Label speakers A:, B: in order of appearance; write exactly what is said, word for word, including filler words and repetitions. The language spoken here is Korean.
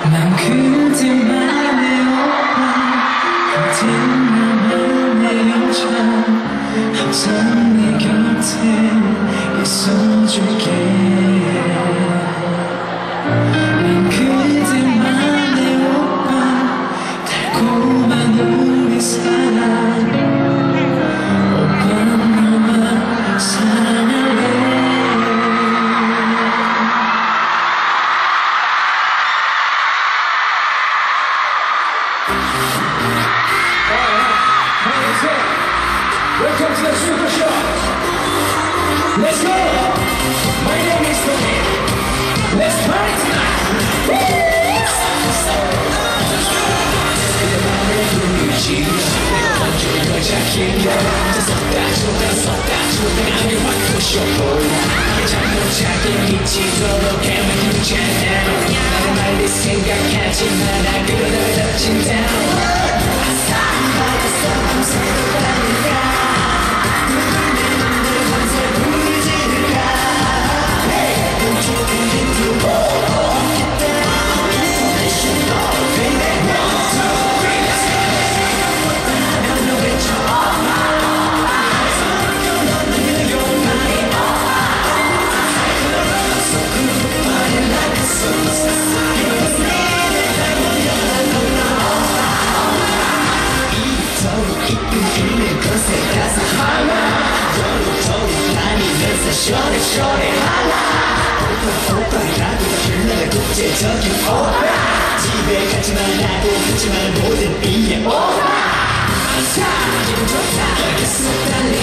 A: 난 그대만의 오빠 그대 나만의 여자 항상 네 곁에 있어줄게 난 그대만의 오빠 달콤한 우리 사랑 오빠 너만 사랑할래
B: Welcome to the Super Show. Let's go. My name is Tony. Let's party tonight.
A: 시원해 시원해 오빠 오빠라고 불러라 국제적인 오빠 집에 가지만 하고 하지만 모든 이해 오빠 아차 기분 좋다 알겠어 달리